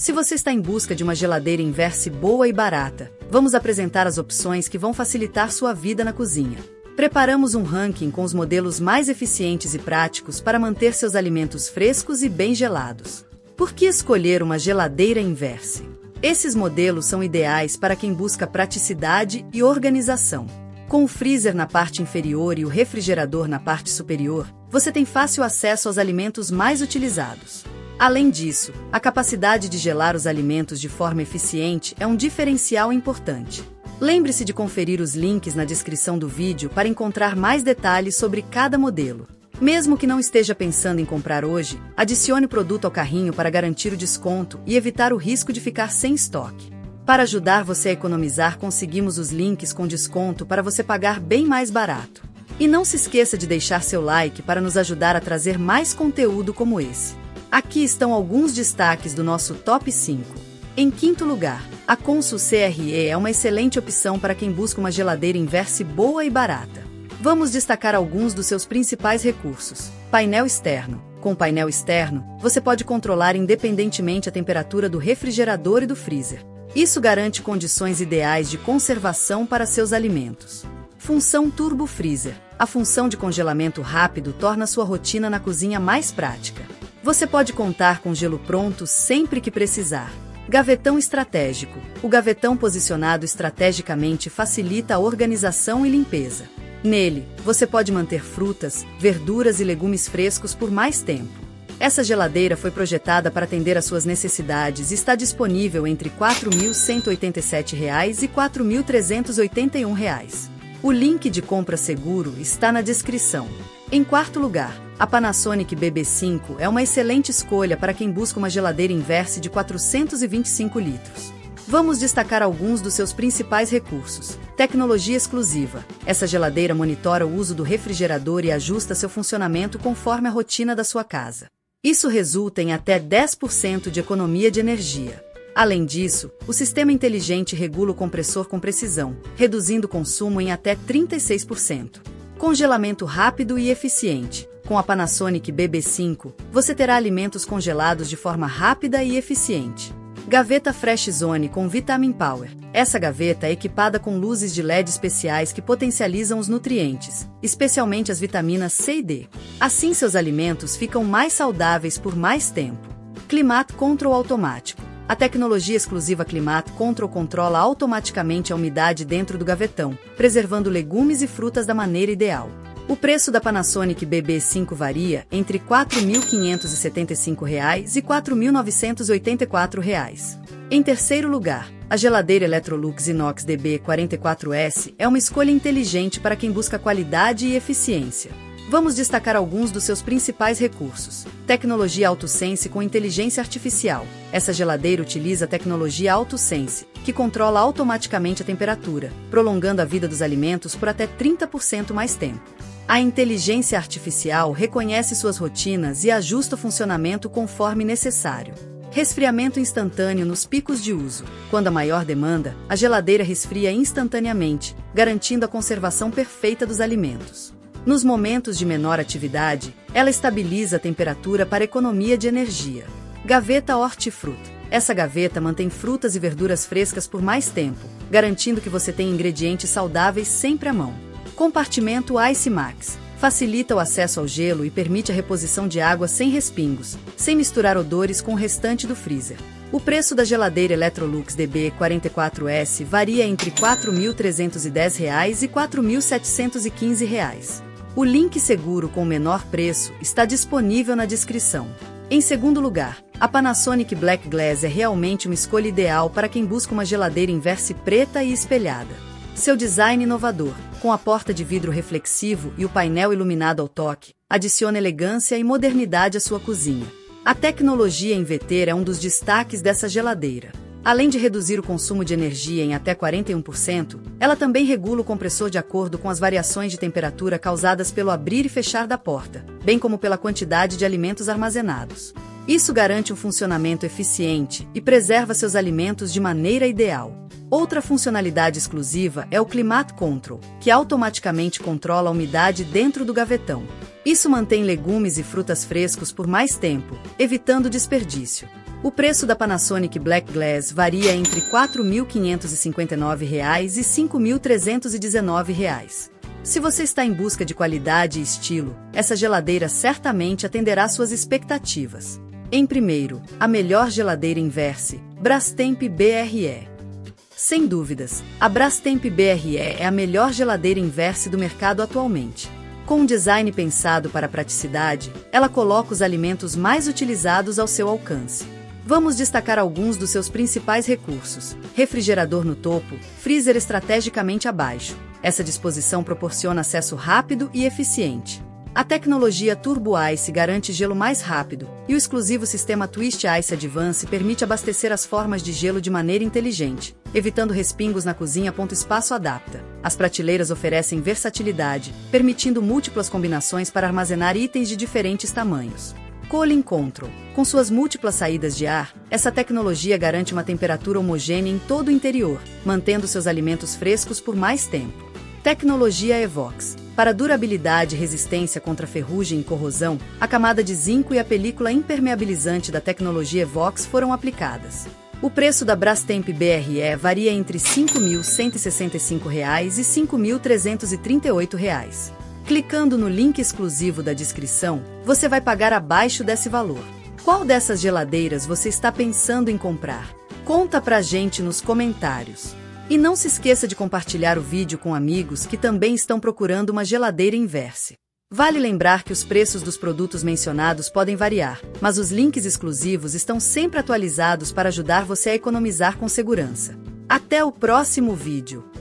Se você está em busca de uma geladeira Inverse boa e barata, vamos apresentar as opções que vão facilitar sua vida na cozinha. Preparamos um ranking com os modelos mais eficientes e práticos para manter seus alimentos frescos e bem gelados. Por que escolher uma geladeira Inverse? Esses modelos são ideais para quem busca praticidade e organização. Com o freezer na parte inferior e o refrigerador na parte superior, você tem fácil acesso aos alimentos mais utilizados. Além disso, a capacidade de gelar os alimentos de forma eficiente é um diferencial importante. Lembre-se de conferir os links na descrição do vídeo para encontrar mais detalhes sobre cada modelo. Mesmo que não esteja pensando em comprar hoje, adicione o produto ao carrinho para garantir o desconto e evitar o risco de ficar sem estoque. Para ajudar você a economizar, conseguimos os links com desconto para você pagar bem mais barato. E não se esqueça de deixar seu like para nos ajudar a trazer mais conteúdo como esse. Aqui estão alguns destaques do nosso Top 5. Em quinto lugar, a Consul CRE é uma excelente opção para quem busca uma geladeira Inverse boa e barata. Vamos destacar alguns dos seus principais recursos. Painel externo. Com o painel externo, você pode controlar independentemente a temperatura do refrigerador e do freezer. Isso garante condições ideais de conservação para seus alimentos. Função Turbo Freezer. A função de congelamento rápido torna sua rotina na cozinha mais prática. Você pode contar com gelo pronto sempre que precisar. Gavetão estratégico. O gavetão posicionado estrategicamente facilita a organização e limpeza. Nele, você pode manter frutas, verduras e legumes frescos por mais tempo. Essa geladeira foi projetada para atender às suas necessidades e está disponível entre R$ 4.187 e R$ 4.381. O link de compra seguro está na descrição. Em quarto lugar, a Panasonic BB5 é uma excelente escolha para quem busca uma geladeira Inverse de 425 litros. Vamos destacar alguns dos seus principais recursos. Tecnologia exclusiva. Essa geladeira monitora o uso do refrigerador e ajusta seu funcionamento conforme a rotina da sua casa. Isso resulta em até 10% de economia de energia. Além disso, o sistema inteligente regula o compressor com precisão, reduzindo o consumo em até 36%. Congelamento rápido e eficiente. Com a Panasonic BB5, você terá alimentos congelados de forma rápida e eficiente. Gaveta Fresh Zone com Vitamin Power. Essa gaveta é equipada com luzes de LED especiais que potencializam os nutrientes, especialmente as vitaminas C e D. Assim, seus alimentos ficam mais saudáveis por mais tempo. Climate Control automático. A tecnologia exclusiva Climate Control controla automaticamente a umidade dentro do gavetão, preservando legumes e frutas da maneira ideal. O preço da Panasonic BB5 varia entre R$ 4.575 e R$ 4.984. Em terceiro lugar, a geladeira Electrolux Inox DB44S é uma escolha inteligente para quem busca qualidade e eficiência. Vamos destacar alguns dos seus principais recursos. Tecnologia AutoSense com inteligência artificial. Essa geladeira utiliza a tecnologia AutoSense, que controla automaticamente a temperatura, prolongando a vida dos alimentos por até 30% mais tempo. A inteligência artificial reconhece suas rotinas e ajusta o funcionamento conforme necessário. Resfriamento instantâneo nos picos de uso. Quando há maior demanda, a geladeira resfria instantaneamente, garantindo a conservação perfeita dos alimentos. Nos momentos de menor atividade, ela estabiliza a temperatura para economia de energia. Gaveta Hortifruti. Essa gaveta mantém frutas e verduras frescas por mais tempo, garantindo que você tenha ingredientes saudáveis sempre à mão. Compartimento Ice Max. Facilita o acesso ao gelo e permite a reposição de água sem respingos, sem misturar odores com o restante do freezer. O preço da geladeira Electrolux DB44S varia entre R$ 4.310 e R$ 4.715. O link seguro com o menor preço está disponível na descrição. Em segundo lugar, a Panasonic Black Glass é realmente uma escolha ideal para quem busca uma geladeira Inverse preta e espelhada. Seu design inovador, com a porta de vidro reflexivo e o painel iluminado ao toque, adiciona elegância e modernidade à sua cozinha. A tecnologia inverter é um dos destaques dessa geladeira. Além de reduzir o consumo de energia em até 41%, ela também regula o compressor de acordo com as variações de temperatura causadas pelo abrir e fechar da porta, bem como pela quantidade de alimentos armazenados. Isso garante um funcionamento eficiente e preserva seus alimentos de maneira ideal. Outra funcionalidade exclusiva é o Climate Control, que automaticamente controla a umidade dentro do gavetão. Isso mantém legumes e frutas frescos por mais tempo, evitando desperdício. O preço da Panasonic Black Glass varia entre R$ 4.559 e R$ 5.319. Se você está em busca de qualidade e estilo, essa geladeira certamente atenderá suas expectativas. Em primeiro, a melhor geladeira Inverse, Brastemp BRE. Sem dúvidas, a Brastemp BRE é a melhor geladeira Inverse do mercado atualmente. Com um design pensado para a praticidade, ela coloca os alimentos mais utilizados ao seu alcance. Vamos destacar alguns dos seus principais recursos: refrigerador no topo, freezer estrategicamente abaixo. Essa disposição proporciona acesso rápido e eficiente. A tecnologia Turbo Ice garante gelo mais rápido, e o exclusivo sistema Twist Ice Advance permite abastecer as formas de gelo de maneira inteligente, evitando respingos na cozinha. Espaço adapta. As prateleiras oferecem versatilidade, permitindo múltiplas combinações para armazenar itens de diferentes tamanhos. Cooling Control. Com suas múltiplas saídas de ar, essa tecnologia garante uma temperatura homogênea em todo o interior, mantendo seus alimentos frescos por mais tempo. Tecnologia Evox. Para durabilidade e resistência contra ferrugem e corrosão, a camada de zinco e a película impermeabilizante da tecnologia Evox foram aplicadas. O preço da Brastemp BRE varia entre R$ 5.165 e R$ 5.338. Clicando no link exclusivo da descrição, você vai pagar abaixo desse valor. Qual dessas geladeiras você está pensando em comprar? Conta pra gente nos comentários. E não se esqueça de compartilhar o vídeo com amigos que também estão procurando uma geladeira Inverse. Vale lembrar que os preços dos produtos mencionados podem variar, mas os links exclusivos estão sempre atualizados para ajudar você a economizar com segurança. Até o próximo vídeo!